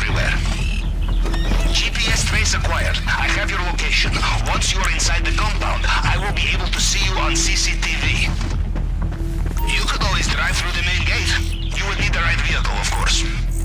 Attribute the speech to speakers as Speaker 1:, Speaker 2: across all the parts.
Speaker 1: everywhere. GPS trace acquired. I have your location. Once you are inside the compound, I will be able to see you on CCTV. You could always drive through the main gate. You would need the right vehicle, of course.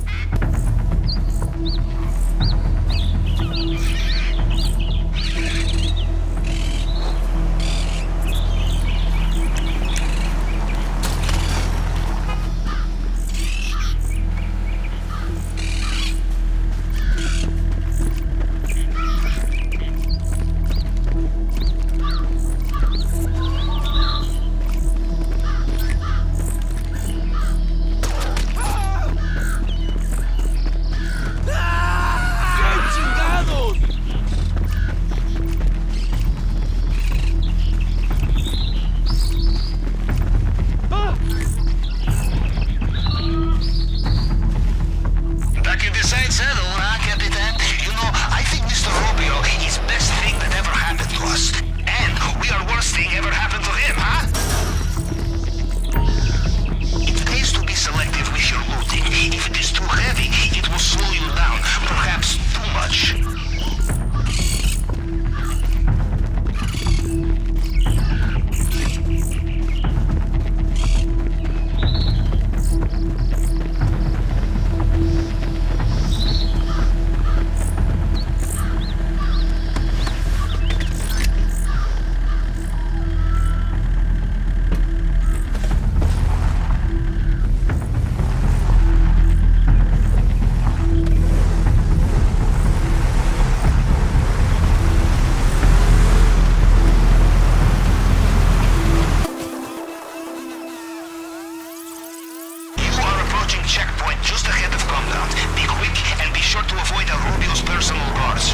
Speaker 1: Checkpoint just ahead of compound. Be quick and be sure to avoid Al Rubio's personal guards.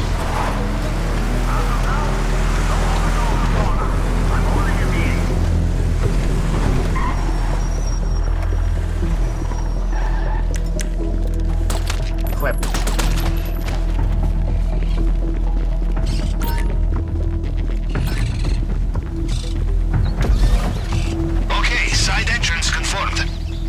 Speaker 1: Okay, side entrance confirmed.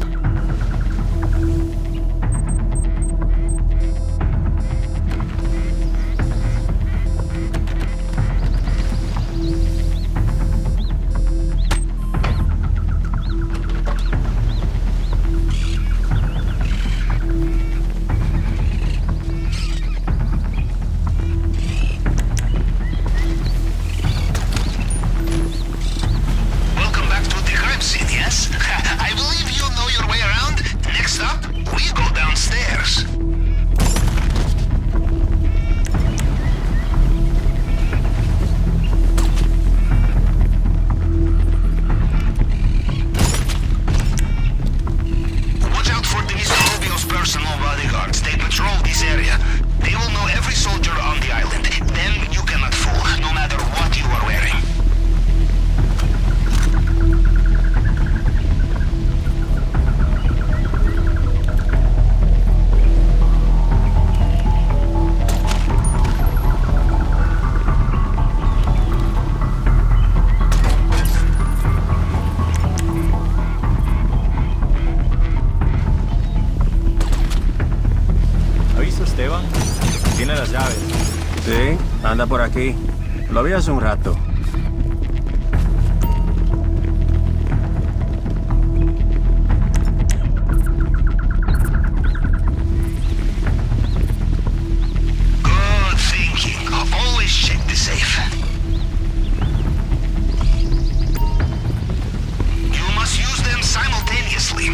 Speaker 2: Tiene las llaves.
Speaker 3: Sí, anda por aquí. Lo vi hace un rato.
Speaker 1: Good thinking. Always check the safe. You must use them simultaneously.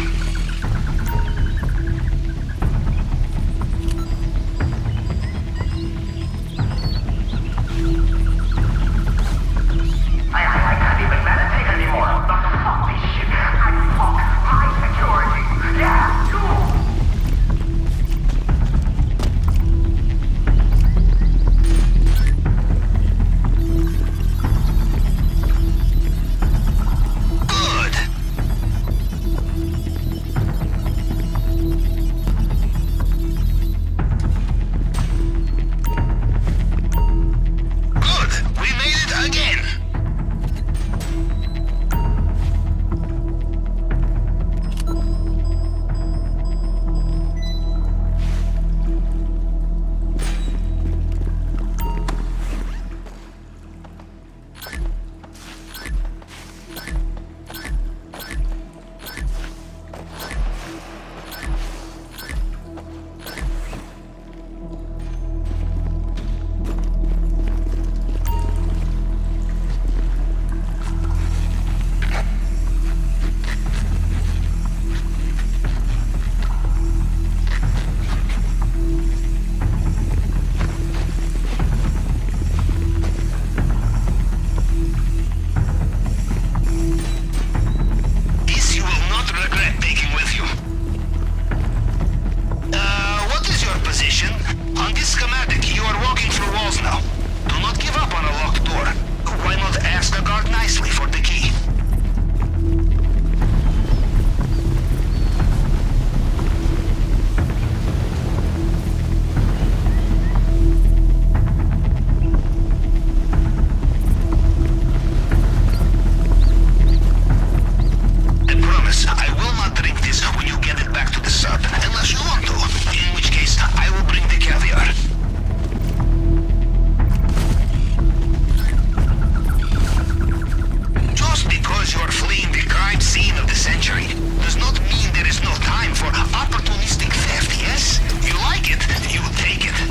Speaker 1: promise, I will not drink this when you get it back to the sub, unless you want to, in which case I will bring the caviar. Just because you're fleeing the crime scene of the century does not mean there is no time for opportunistic theft, yes? You like it, you take it.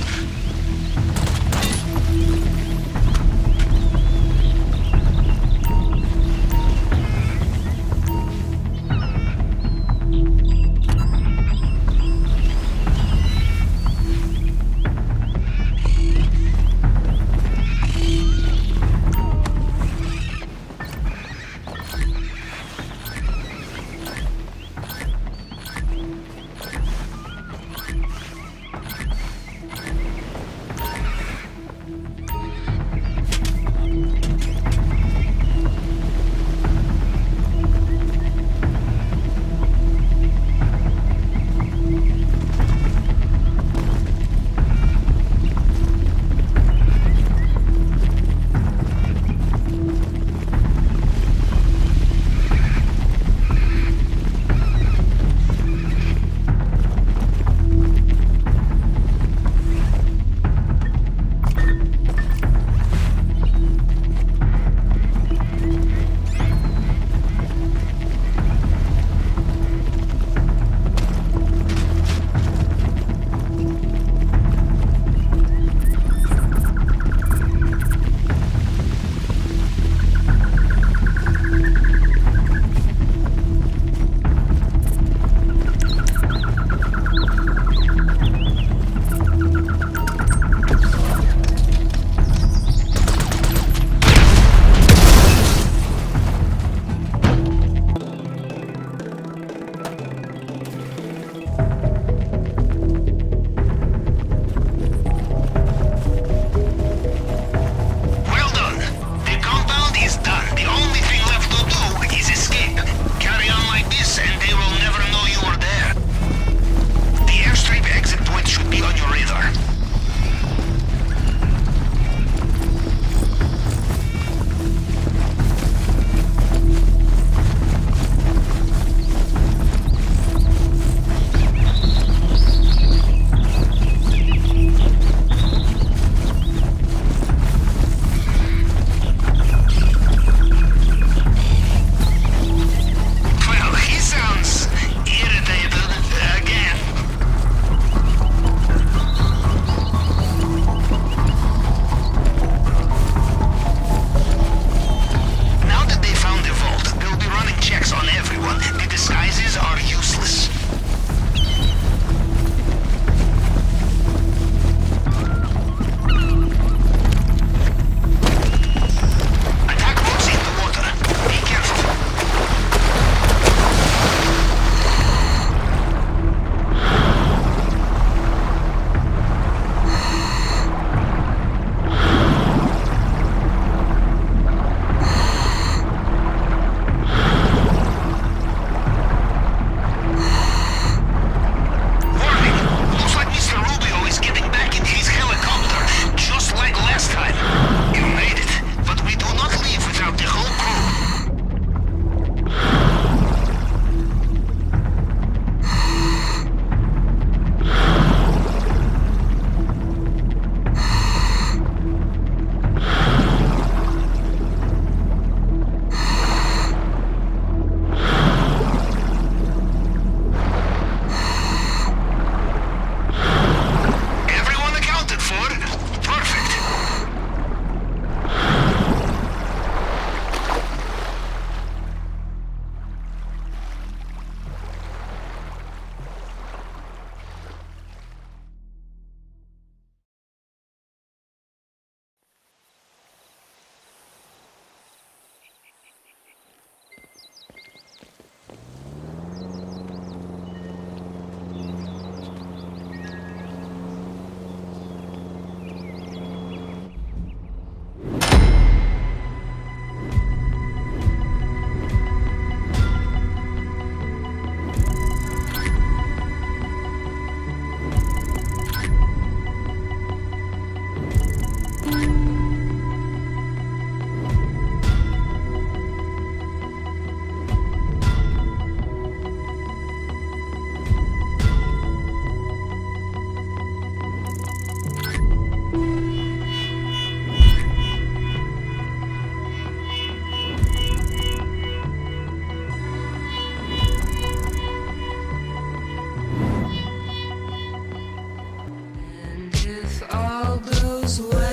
Speaker 2: all goes well.